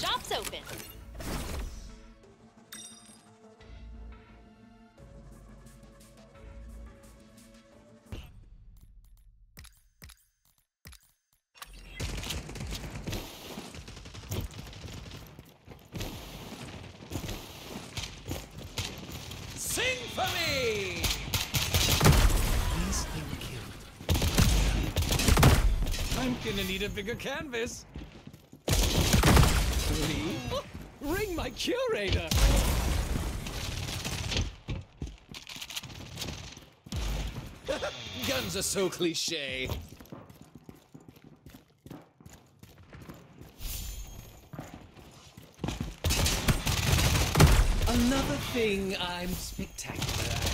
Shop's open. Sing for me! He's been killed. I'm gonna need a bigger canvas. 3. Ring my curator! Guns are so cliche. Another thing I'm spectacular at.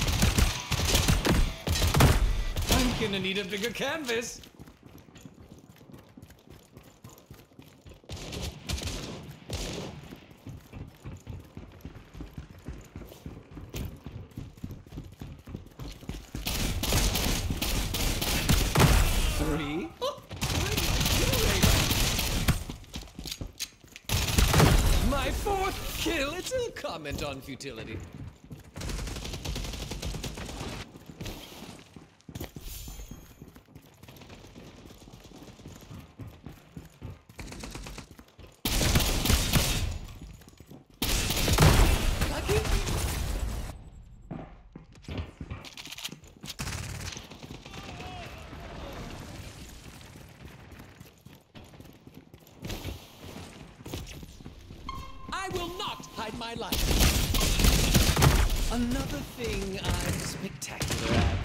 I'm gonna need a bigger canvas. Three. Oh, my 4th kill. It's a comment on futility. Lucky. I will not hide my life. Another thing I'm spectacular at.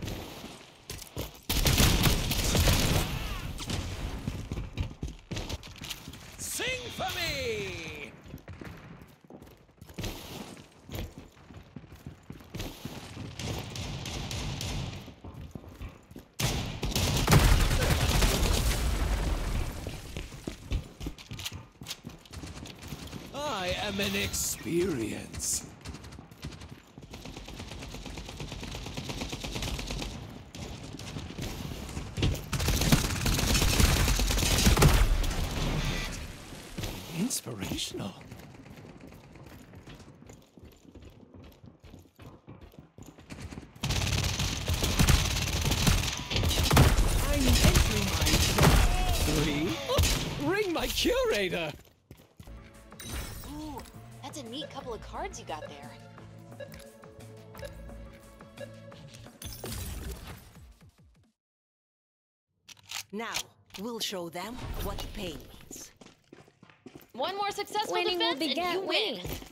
Sing for me! I am an experience. Inspirational. I'm entering my 3. Ring my curator. Ooh, that's a neat couple of cards you got there. Now, we'll show them what pain means. One more successful Winning will defense and beget you win. winning.